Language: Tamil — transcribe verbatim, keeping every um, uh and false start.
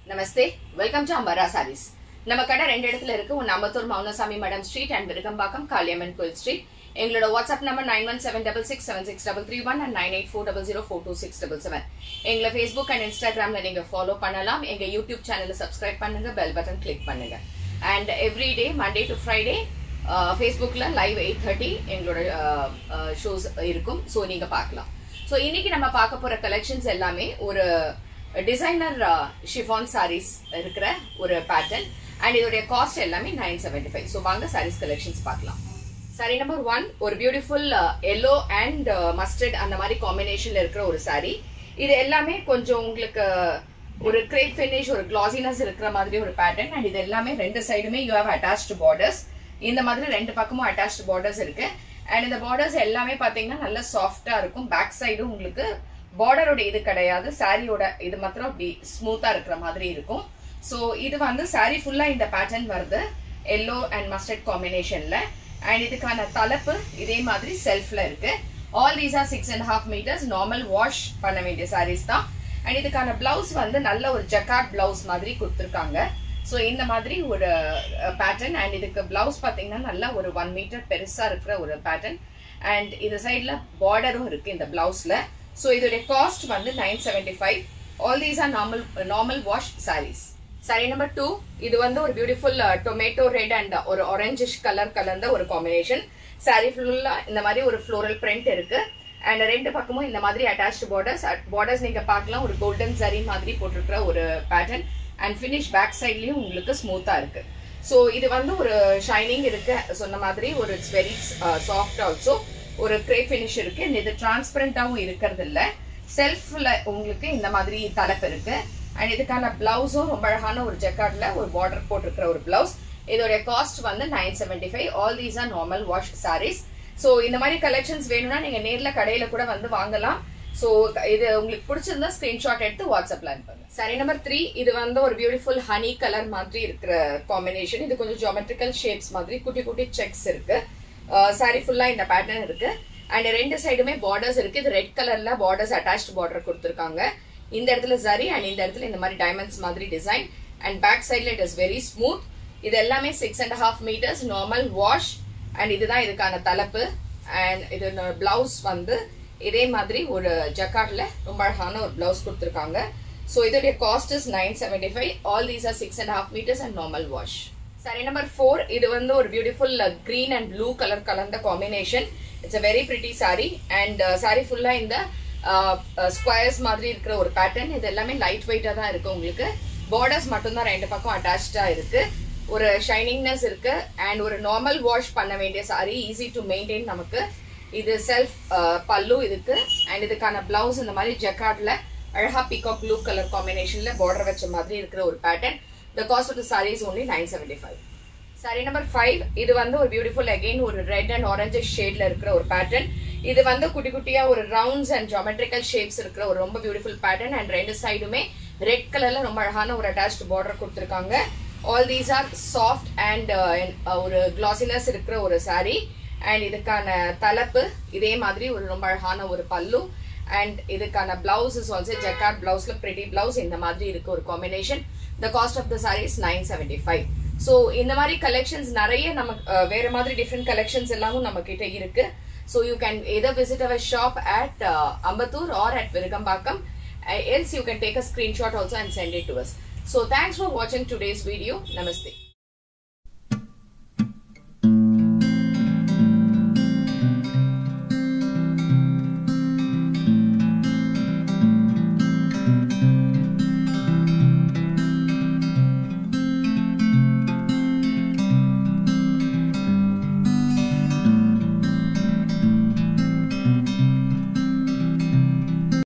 Namaste. Welcome to Ambara Sarees. நம்ம கடை ரெண்டு இடத்துல இருக்கு. ஒன்னு Ambattur Mounasamy madam street and Virugambakkam Kaliamman Koil street. எங்களோட WhatsApp number nine one seven six six seven six three three one and nine eight four zero zero four two six seven seven. எங்களை Facebook and Instagramல நீங்க ஃபாலோ பண்ணலாம். எங்க YouTube சேனலை சப்ஸ்கிரைப் பண்ணுங்க, பெல் பட்டன் கிளிக் பண்ணுங்க. And every day Monday to Friday uh, Facebookல live eight thirty எங்களோட ஷோஸ் இருக்கும். சோ நீங்க பார்க்கலாம். சோ இன்னைக்கு நம்ம பார்க்க போற கலெக்ஷன்ஸ் எல்லாமே ஒரு டிசைனர் ஷிஃபான் சாரீஸ் இருக்கிற ஒரு பேட்டர்ன் அண்ட் இதோட காஸ்ட் எல்லாமே nine seventy-five. சோ வாங்க சாரீஸ் கலெக்ஷன்ஸ் பார்க்கலாம். சாரி நம்பர் ஒன் ஒரு பியூட்டிஃபுல் எல்லோ அண்ட் மஸ்டர்ட் அந்த மாதிரி காம்பினேஷன்ல இருக்கிற ஒரு சாரி. இது எல்லாமே கொஞ்சம் உங்களுக்கு ஒரு கிரேப் ஃபினிஷ், ஒரு கிளாசினஸ் இருக்கிற மாதிரி ஒரு பேட்டர்ன் அண்ட் இது எல்லாமே ரெண்டு சைடுமே யூ ஹேவ் அட்டாச்ட் பார்டர்ஸ். இந்த மாதிரி ரெண்டு பக்கமும் அட்டாச்ட் பார்டர்ஸ் இருக்கு அண்ட் இந்த பார்டர்ஸ் எல்லாமே பாத்தீங்கன்னா நல்ல சாஃப்டா இருக்கும். பேக் சைடும் உங்களுக்கு பார்டரோட இது கிடையாது, சாரியோட இது மாத்திரம் அப்படி ஸ்மூத்தா இருக்கிற மாதிரி இருக்கும். சோ இது வந்து சாரி ஃபுல்லா இந்த பேட்டர்ன் வருது எல்லோ அண்ட் மஸ்டர்ட் காம்பினேஷன்ல அண்ட் இதுக்கான தலைப்பு இதே மாதிரி செல்ஃப்ல இருக்கு. All these are six and half metres normal wash பண்ண வேண்டிய சாரீஸ் தான் அண்ட் இதுக்கான பிளவுஸ் வந்து நல்ல ஒரு ஜக்கார்ட் பிளவுஸ் மாதிரி கொடுத்துருக்காங்க. சோ இந்த மாதிரி ஒரு பேட்டர்ன் அண்ட் இதுக்கு பிளவுஸ் பாத்தீங்கன்னா நல்ல ஒரு ஒன் மீட்டர் பெருசா இருக்கிற ஒரு பேட்டர்ன் அண்ட் இது சைட்ல பார்டரும் இருக்கு இந்த பிளவுஸ்ல. சோ இதோட காஸ்ட் வந்து nine seventy-five. All these are normal normal wash sarees. Saree number two இது வந்து ஒரு பியூட்டிஃபுல் டொமேட்டோ ரெட் அண்ட் ஒரு ஆரஞ்சிஷ் கலர் கலந்த ஒரு காம்பினேஷன். சாரி ஃபுல்லா இந்த மாதிரி ஒரு ஃப்ளோரல் பிரிண்ட் இருக்கு அண்ட் ரெண்டு பக்கமும் இந்த மாதிரி அட்டாச்ட் பார்டர்ஸ். பார்டர்ஸ் நீங்க பார்க்கலாம் ஒரு கோல்டன் சரி மாதிரி போட்டிருக்கிற ஒரு பேட்டர்ன் அண்ட் ஃபினிஷ் பேக் சைட்லயும் உங்களுக்கு ஸ்மூத்தா இருக்கு. சோ இது வந்து ஒரு ஷைனிங் இருக்கு சொன்ன மாதிரி, ஒரு இட்ஸ் வெரி சாஃப்ட் ஆல்சோ, ஒரு கிரேப் ஃபினிஷ் இருக்கு. இது டிரான்ஸ்பரண்டாவும் இருக்கிறது இல்ல. செல்ஃப்ல உங்களுக்கு இந்த மாதிரி தலைப்பு இருக்கு அண்ட் இதுக்கான பிளவுஸும் ரொம்ப அழகான ஒரு ஜக்கார்ட்ல ஒரு பார்டர் போட்டிருக்கிற ஒரு பிளவுஸ். இதோட காஸ்ட் வந்து nine seventy-five. All these are normal wash sarees. So இந்த மாதிரி கலெக்ஷன்ஸ் வேணும்னா நீங்க நேர்ல கடையில கூட வந்து வாங்கலாம். சோ இது உங்களுக்கு பிடிச்சிருந்தா ஸ்கிரீன்ஷாட் எடுத்து வாட்ஸ்அப்ல அனுப்புங்க. சாரி நம்பர் த்ரீ இது வந்து ஒரு பியூட்டிஃபுல் ஹனி கலர் மாதிரி இருக்கிற காம்பினேஷன். இது கொஞ்சம் ஜியோமெட்ரிக்கல் ஷேப்ஸ் மாதிரி குட்டி குட்டி செக்ஸ் இருக்கு. சாரி ஃபுல்லா இந்த பேட்டர்ன் இருக்கு அண்ட் ரெண்டு சைடுமே பார்டர்ஸ் இருக்கு. இது ரெட் கலர்ல பார்டர்ஸ் அட்டாச்ட் பார்டர் கொடுத்துருக்காங்க. இந்த இடத்துல சரி அண்ட் இந்த இடத்துல இந்த மாதிரி டைமண்ட்ஸ் மாதிரி டிசைன் அண்ட் பேக் சைட்ல இட் இஸ் வெரி ஸ்மூத். இது எல்லாமே six and half metres normal wash and இதுதான் இதுக்கான தலைப்பு அண்ட் இது பிளவுஸ் வந்து இதே மாதிரி ஒரு ஜக்கார்ட்ல ரொம்ப அழகான ஒரு பிளவுஸ் கொடுத்துருக்காங்க. சோ இதோடைய cost is nine seventy-five. All these are six and half metres and normal wash. Saree number four இது வந்து ஒரு beautiful green and blue colour கலந்த combination. It's a very pretty saree and saree ஃபுல்லா இந்த ஸ்கொயர்ஸ் மாதிரி இருக்கிற ஒரு பேட்டர்ன். இது எல்லாமே லைட் வெயிட்டா தான் இருக்கு. உங்களுக்கு பார்டர்ஸ் மட்டும் தான் ரெண்டு பக்கம் அட்டாச்சா இருக்கு. ஒரு ஷைனிங்னஸ் இருக்கு அண்ட் ஒரு நார்மல் வாஷ் பண்ண வேண்டிய சாரி, ஈஸி டு மெயின்டைன். நமக்கு இது செல்ஃப் பல்லு இதுக்கு அண்ட் இதுக்கான பிளவுஸ் இந்த மாதிரி ஜக்கார்ட்ல அழகா பீகாக் ப்ளூ கலர் காம்பினேஷன்ல பார்டர் வச்ச மாதிரி இருக்கிற ஒரு pattern. The cost of the saree is only nine seventy-five. Saree number five இது வந்து ஒரு பியூட்டிஃபுல் again ஒரு ரெட் அண்ட் ஆரஞ்சு ஷேட்ல இருக்கிற ஒரு பேட்டர்ன். இது வந்து குட்டி குட்டியா ஒரு ரவுண்ட்ஸ் அண்ட் ஜியோமெட்ரிக்கல் ஷேப்ஸ் இருக்கிற ஒரு ரொம்ப பியூட்டிஃபுல் பேட்டர்ன் அண்ட் ரெண்டு சைடுமே ரெட் கலர்ல ரொம்ப அழகான ஒரு அட்டாச்ட் பார்டர் கொடுத்துருக்காங்க. All these are soft and ஒரு கிளாசினஸ் இருக்கிற ஒரு saree அண்ட் இதுக்கான தலைப்பு இதே மாதிரி ஒரு ரொம்ப அழகான ஒரு பல்லு அண்ட் இதுக்கான பிளவுஸ் இஸ் ஆல்சோ ஜக்கார்ட் பிளவுஸ்ல பிரிட்டி பிளவுஸ் இந்த மாதிரி இருக்கு ஒரு combination. The cost of the saree is nine seventy-five. So இந்த மாதிரி கலெக்ஷன்ஸ் நிறைய நமக்கு வேற மாதிரி டிஃபரெண்ட் கலெக்ஷன்ஸ் எல்லாமும் நம்ம கிட்ட இருக்கு. So you can either visit our shop at uh, Ambattur or at Virugambakam. Uh, else you can take a screenshot also and send it to us. So thanks for watching today's video. Namaste.